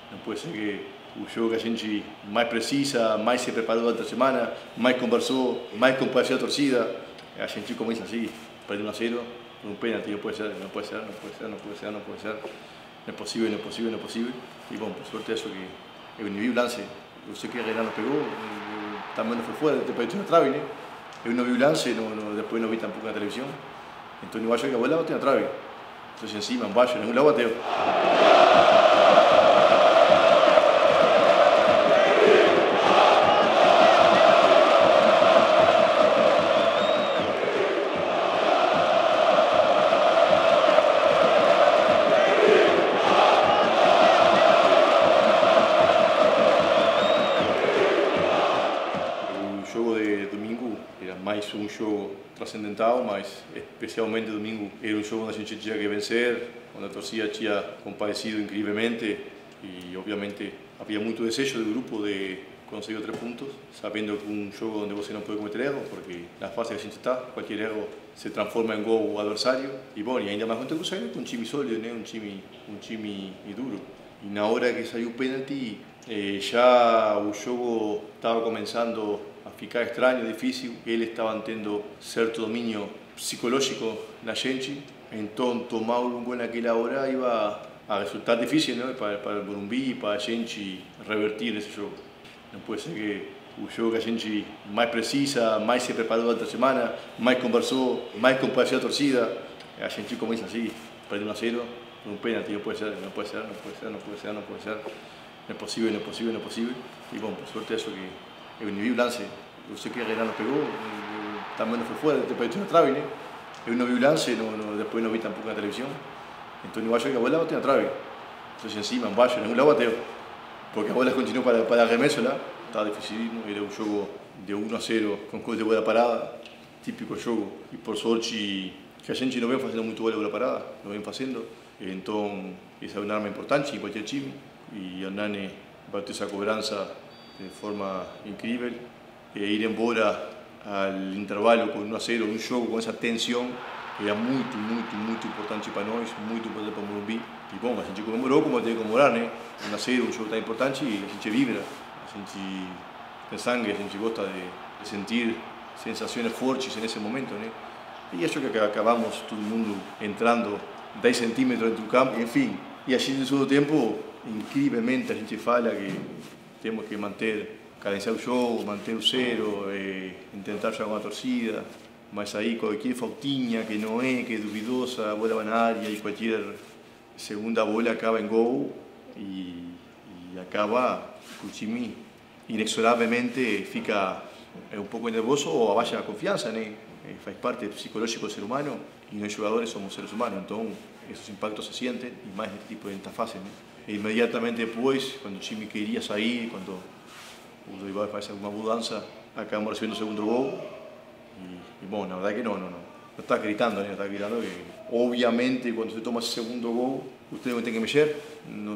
Não pode ser que o jogo que a gente mais precisa, mais se preparou durante a semana, mais conversou, mais compareceu a torcida, a gente começa assim, perde 1-0, por um pênalti, não pode ser, não pode ser, não pode ser, não pode ser, não pode ser, não é possível, não é possível, não é possível. E bom, por suerte isso que eu nem vi o lance, eu sei que Renan pegou, também não foi fora, depois tinha trave, né? Eu não vi o lance, depois não vi tampoco na televisão, então eu acho que a bola bateu na trave. Então encima, embaixo, em nenhum lado bateu. O jogo de domingo era mais um jogo transcendental, mas especialmente domingo era um jogo onde a gente tinha que vencer, onde a torcida tinha compadecido incrivelmente e obviamente havia muito desejo do grupo de conseguir 3 pontos, sabendo que um jogo onde você não pode cometer erros, porque na fase que a gente está, qualquer erro se transforma em gol adversário, e bom, e ainda mais contra o Cruzeiro, com um time sólido, né? um time duro. E na hora que saiu o pênalti, já o jogo estava começando a ficar estranho, difícil, eles estavam tendo certo domínio psicológico na gente, então tomar um gol naquela hora ia a resultar difícil, né? para o Morumbi, para a gente revertir esse jogo. Não pode ser que o jogo que a gente mais precisa, mais se preparou durante a semana, mais conversou, mais compareceu a torcida, a gente começa assim, perde 1-0, por um pênalti, não pode ser, não pode ser, não pode ser, não pode ser, não pode ser, não é possível, não é possível, não é possível. E bom, por suerte isso que eu nem vi o lance, eu sei que Renan pegou, também não foi fora, depois tinha trave, né? Eu não vi o lance, depois não vi tampoco na televisão, então eu acho que a bola bateu na trave. Então encima, embaixo, em nenhum lado bateu. Porque a bola continuou para arremesso lá, estava dificílimo, era um jogo de 1-0 com coisa de bola parada, típico jogo, e por sorte que a gente não vem fazendo muito bola parada, não vem fazendo, então essa é uma arma importante em qualquer time, e Hernani bateu essa cobrança de forma incrível, e ir embora ao intervalo com 1-0, um jogo com essa tensão, era muito importante para nós, muito importante para o Morumbi. E bom, a gente comemorou como tem que comemorar, né? 1-0, um jogo tão importante, e a gente vibra, a gente tem sangue, a gente gosta de sentir sensações fortes nesse momento, né? E acho que acabamos todo mundo entrando 10 centímetros dentro do campo, enfim. E a gente no segundo tempo, incrivelmente, a gente fala que temos que manter, cadenciar o jogo, manter o 0, tentar jogar com a torcida. Mas aí qualquer faltinha que não é, que é duvidosa, a bola vai na área e qualquer segunda bola acaba em gol e acaba o time inexoravelmente fica um pouco nervoso ou abaixa a confiança, né? Faz parte psicológico do ser humano e nós jogadores somos seres humanos, então esses impactos se sentem e mais nesse tipo de fase, né? E imediatamente depois, quando o time queria sair, quando o rival faz alguma mudança, acabamos recebendo o segundo gol. Y bueno, la verdad que no está gritando, ¿no? Está gritando que obviamente cuando se toma ese segundo gol, usted no tiene que mexer, no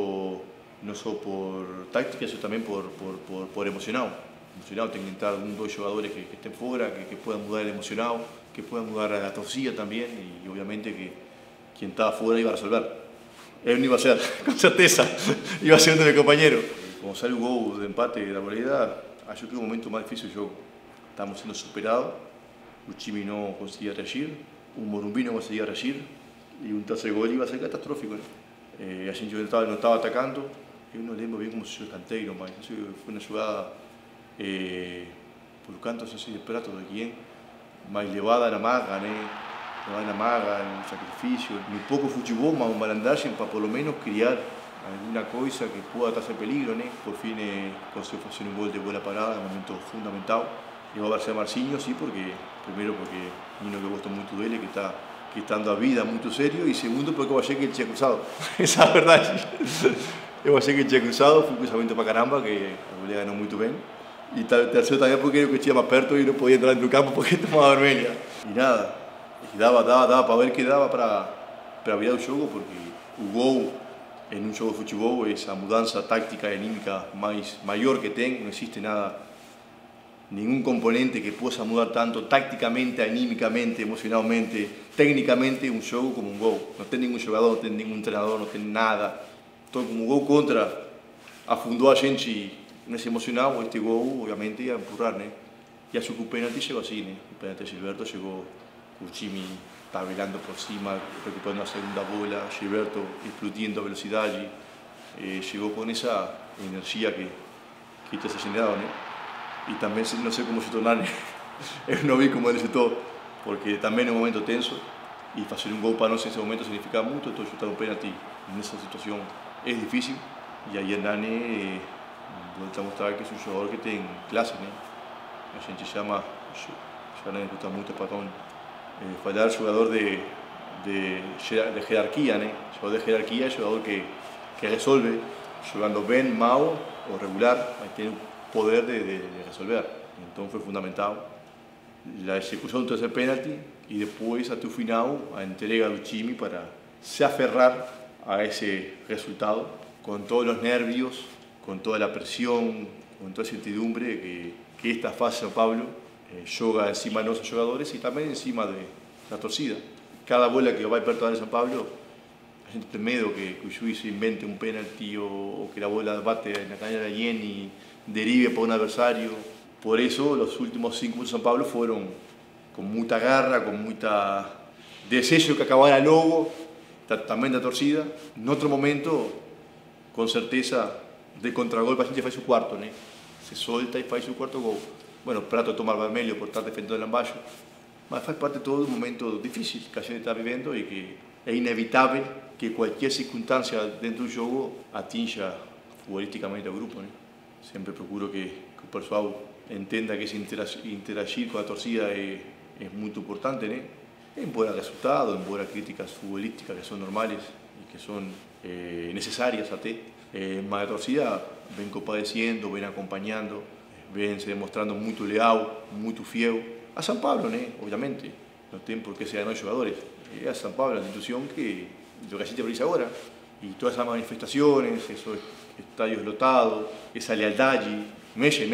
solo por táctica, sino también por emocionado. Emocionado, tienen que entrar 1 o 2 jugadores que estén fuera, que puedan mudar el emocionado, que puedan mudar a la torcida también, y obviamente que quien estaba fuera iba a resolver. Él no iba a ser, con certeza, iba a ser uno de mis compañeros. Como sale un gol de empate de la realidad, yo creo que un momento más difícil del juego. Estamos sendo superados, o time não conseguia reagir, o Morumbi não conseguia reagir, e um terceiro gol ia ser catastrófico, né? A gente não estava atacando, eu não lembro bem como se chama o canteiro, mas foi uma jogada por canto, não sei de prato de quem, mas levada na maga, né? Levada na maga, no sacrifício, um pouco futebol, mas uma malandragem para pelo menos criar alguma coisa que possa estar sem peligro, né? Por fim, conseguiu fazer um gol de bola parada, um momento fundamental. Llegó a verse Marcinho, sí, primero porque Nino que gosto muito dele, que está dando a vida muito sério, e segundo porque eu achei que ele tinha cruzado. Essa é a verdade. Eu achei que ele tinha cruzado, foi um cruzamento para caramba, que a goleada ganhou muito bem. E terceiro também porque eu que tinha mais perto e não podia entrar no campo porque tomava vermelha. E nada, dava para ver que dava para virar o jogo, porque o gol em um jogo de futebol é essa mudança tática e anímica maior que tem, não existe nada. Ningún componente que pueda mudar tanto tácticamente, anímicamente, emocionalmente, técnicamente un juego como un gol. No tiene ningún jugador, no tiene ningún entrenador, no tiene nada Então, como o gol contra afundou a gente nesse emocional, este gol, obviamente, ia empurrar, né? E acho que o pênalti chegou assim, né? O pênalti de Gilberto chegou com o time tabelando por cima, recuperando a segunda bola, Gilberto explodindo a velocidade, chegou com essa energia que te ha generado, né? Y también no sé cómo chutou Nani, eu não vi como ele chutou, porque também é um momento tenso e fazer um gol para nós nesse momento significa muito, então chutar um pênalti nessa situação é difícil e aí Nani volta a mostrar que é um jogador que tem classe, né? A gente chama, já Nani gusta muito para falar jogador de jerarquia, né? Jogador de jerarquia é jogador que resolve, jogando bem, mal ou regular, mas tem poder de resolver. Então foi fundamental a execução do terceiro pênalti e depois, até o final, a entrega do time para se aferrar a esse resultado, com todos os nervios, com toda a pressão, com toda a incertidumbre que esta fase São Paulo joga em cima de nossos jogadores e também em cima da torcida. Cada bola que vai perto da área de São Paulo, a gente tem medo que o juiz invente um pênalti ou que a bola bate na canha de alguém e derive para un adversario. Por eso los últimos 5 minutos de São Paulo fueron con mucha garra, con mucha deseo que acabara logo, también da torcida. En otro momento, con certeza, de contragolpe a gente faz o quarto, né? Se solta e faz o quarto gol. Bueno, Prato toma o vermelho por estar defendendo o Lambaixo, mas faz parte de todo un momento difícil que a gente está vivendo e que é inevitável que qualquer circunstância dentro do jogo atinja futbolísticamente ao grupo, né? Sempre procuro que o pessoal entenda que esse interagir com a torcida é muito importante, né? Embora resultados, embora críticas futbolísticas que são normais e que são necessárias até, mas a torcida vem compadecendo, vem acompanhando, vem se demonstrando muito leal, muito fiel a São Paulo, né? Obviamente, não tem por que ser nós jogadores, é a São Paulo, a instituição que lo que a gente precisa agora. E todas essas manifestações, esos estádios lotados, essa lealdade, mexe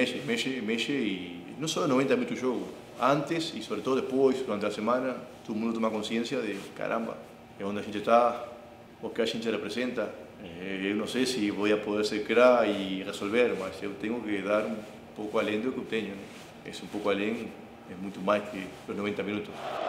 e não só 90 minutos de jogo, antes e sobretudo depois, durante a semana, todo mundo toma consciência de caramba, é onde a gente está, o que a gente representa. Eu não sei se vou poder ser craque e resolver, mas eu tenho que dar um pouco além do que eu tenho, né? Esse um pouco além é muito mais que os 90 minutos.